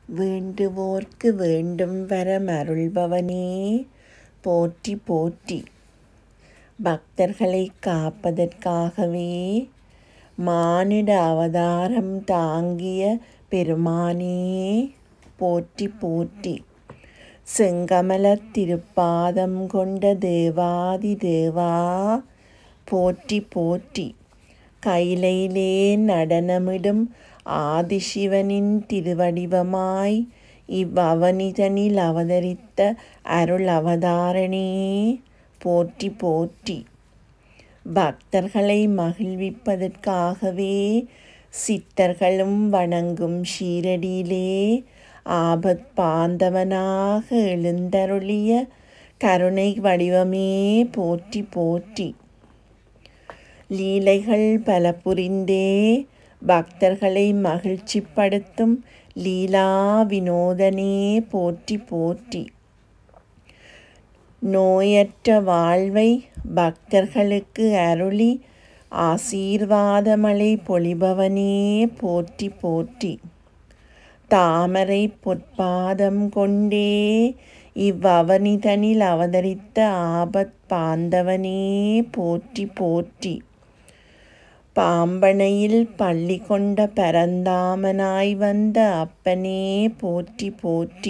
வேண்டுவோர்க்கு வேண்டும் வரம் அருள்பவனே போற்றி போற்றி. பக்தர்களை காப்பதற்காகவே மானிட அவதாரம் தாங்கிய பெருமானே போற்றி போற்றி. செங்கமலத் திருப்பாதம் கொண்ட தேவாதி தேவா போற்றி போற்றி. கைலையிலே நடனமிடும் ஆதிசிவனின் திருவடிவமாய் இவ்வவனிதனில் அவதரித்த அருள் அவதாரணே போற்றி போற்றி. பக்தர்களை மகிழ்விப்பதற்காகவே சித்தர்களும் வணங்கும் ஷீரடியிலே ஆபத் பாந்தவனாக எழுந்தருளிய கருணை வடிவமே போற்றி போற்றி. லீலைகள் பல புரிந்தே பக்தர்களை மகிழ்ச்சிப்படுத்தும் லீலா வினோதனே போற்றி போற்றி. நோயற்ற வாழ்வை பக்தர்களுக்கு அருளி ஆசீர்வாதமழை பொழிபவனே போற்றி போற்றி. தாமரை பொற்பாதம் கொண்டே இவ்வவனிதனில் அவதரித்த ஆபத் பாந்தவனே போற்றி போற்றி. பாம்பனையில் பள்ளி கொண்ட பரந்தாமனாய் வந்த அப்பனே போற்றி போற்றி.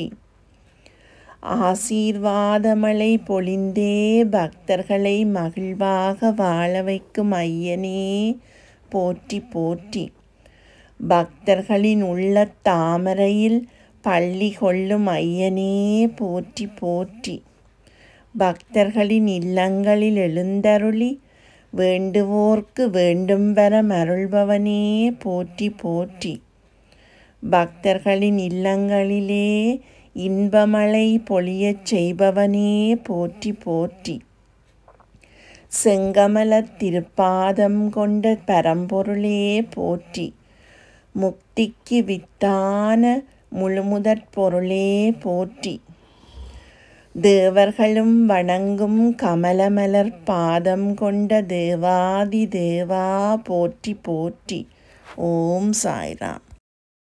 ஆசீர்வாதமழை பொழிந்தே பக்தர்களை மகிழ்வாக வாழ வைக்கும் ஐயனே போற்றி போற்றி. பக்தர்களின் உள்ள தாமரையில் பள்ளி கொள்ளும் ஐயனே போற்றி போற்றி. பக்தர்களின் இல்லங்களில் எழுந்தருளி வேண்டுவோர்க்கு வேண்டும் வரம் அருள்பவனே போற்றி போற்றி. பக்தர்களின் இல்லங்களிலே இன்பமழை பொழியச் செய்பவனே போற்றி போற்றி. செங்கமலத் திருப்பாதம் கொண்ட பரம்பொருளே போற்றி. முக்திக்கு வித்தான முழுமுதற் பொருளே போற்றி. தேவர்களும் வணங்கும் கமலமலர் பாதம் கொண்ட தேவாதி தேவா போற்றி போற்றி. ஓம் சாய் ராம்.